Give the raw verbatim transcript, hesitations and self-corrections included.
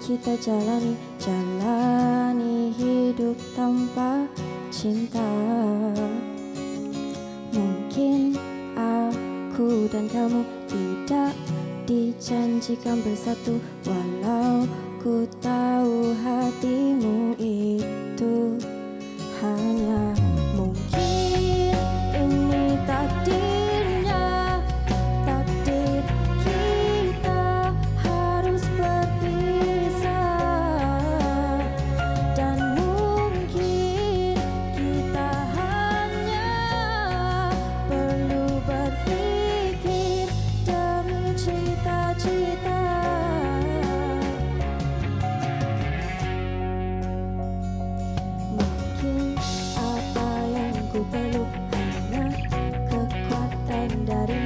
kita jalani, jalani hidup tanpa cinta. Mungkin aku dan kamu tidak dijanjikan bersatu, walau ku tahu hatimu itu hanya mungkin ini takdirnya, takdir kita harus berpisah. Dan mungkin kita hanya perlu berpikir demi cita-cita. Mungkin apa yang ku perlu hanya kekuatan dari